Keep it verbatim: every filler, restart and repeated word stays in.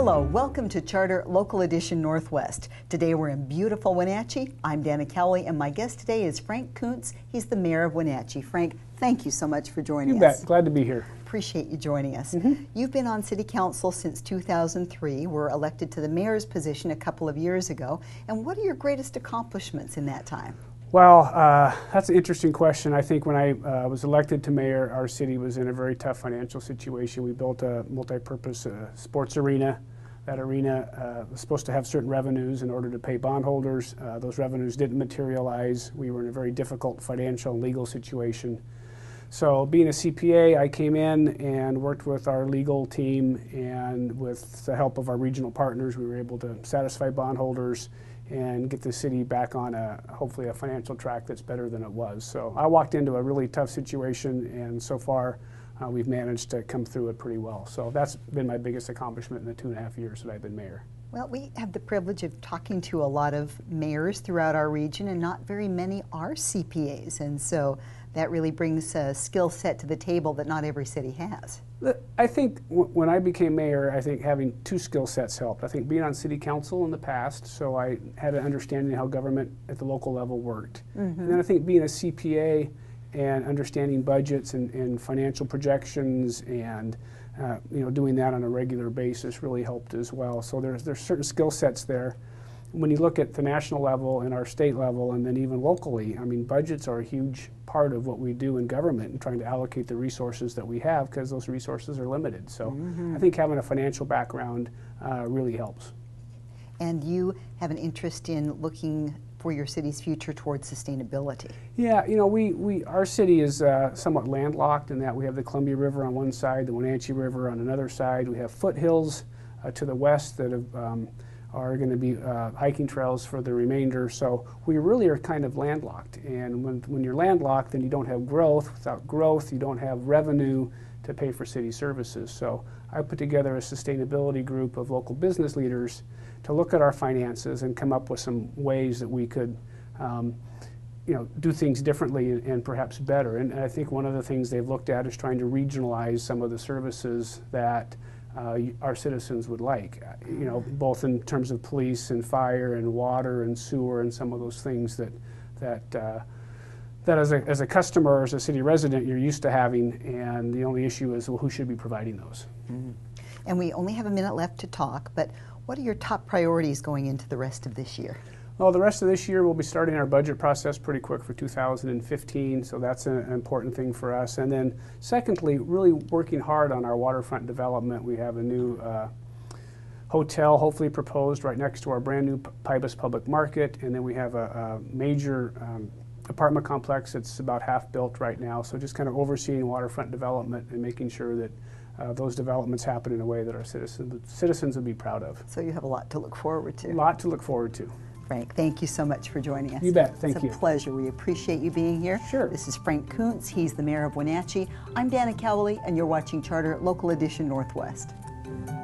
Hello, welcome to Charter Local Edition Northwest. Today we're in beautiful Wenatchee. I'm Dana Cowley, and my guest today is Frank Kuntz. He's the mayor of Wenatchee. Frank, thank you so much for joining you us. You bet. Glad to be here. Appreciate you joining us. Mm-hmm. You've been on City Council since two thousand three. Were elected to the mayor's position a couple of years ago. And what are your greatest accomplishments in that time? Well, uh, that's an interesting question. I think when I uh, was elected to mayor, our city was in a very tough financial situation. We built a multi-purpose uh, sports arena. That arena uh, was supposed to have certain revenues in order to pay bondholders. Uh, those revenues didn't materialize. We were in a very difficult financial and legal situation. So being a C P A, I came in and worked with our legal team, and with the help of our regional partners, we were able to satisfy bondholders and get the city back on a, hopefully a financial track that's better than it was. So I walked into a really tough situation, and so far uh, we've managed to come through it pretty well. So that's been my biggest accomplishment in the two and a half years that I've been mayor. Well, we have the privilege of talking to a lot of mayors throughout our region, and not very many are C P As, and so that really brings a skill set to the table that not every city has. I think w when I became mayor, I think having two skill sets helped. I think being on city council in the past, so I had an understanding of how government at the local level worked. Mm-hmm. And then I think being a C P A and understanding budgets and, and financial projections and uh, you know, doing that on a regular basis really helped as well. So there's, there's certain skill sets there. When you look at the national level and our state level, and then even locally, I mean, budgets are a huge part of what we do in government and trying to allocate the resources that we have, because those resources are limited. So mm-hmm. I think having a financial background uh, really helps. And you have an interest in looking for your city's future towards sustainability. Yeah, you know, we, we our city is uh, somewhat landlocked in that we have the Columbia River on one side, the Wenatchee River on another side. We have foothills uh, to the west that have um, are going to be uh, hiking trails for the remainder. So we really are kind of landlocked. And when, when you're landlocked, then you don't have growth. Without growth, you don't have revenue to pay for city services. So I put together a sustainability group of local business leaders to look at our finances and come up with some ways that we could um, you know, do things differently and, and perhaps better. And I think one of the things they've looked at is trying to regionalize some of the services that Uh, our citizens would like, you know, both in terms of police and fire and water and sewer and some of those things that that uh, that as a as a customer or as a city resident you're used to having, and the only issue is, well, who should be providing those? Mm-hmm. And we only have a minute left to talk, but what are your top priorities going into the rest of this year? Well, the rest of this year we'll be starting our budget process pretty quick for two thousand fifteen, so that's an important thing for us. And then secondly, really working hard on our waterfront development. We have a new uh, hotel hopefully proposed right next to our brand new Pybus Public Market, and then we have a, a major um, apartment complex that's about half built right now. So just kind of overseeing waterfront development and making sure that Uh, those developments happen in a way that our citizens, citizens would be proud of. So you have a lot to look forward to. A lot to look forward to. Frank, thank you so much for joining us. You bet. Thank you. you. It's a pleasure. We appreciate you being here. Sure. This is Frank Kuntz. He's the mayor of Wenatchee. I'm Dana Cowley, and you're watching Charter Local Edition Northwest.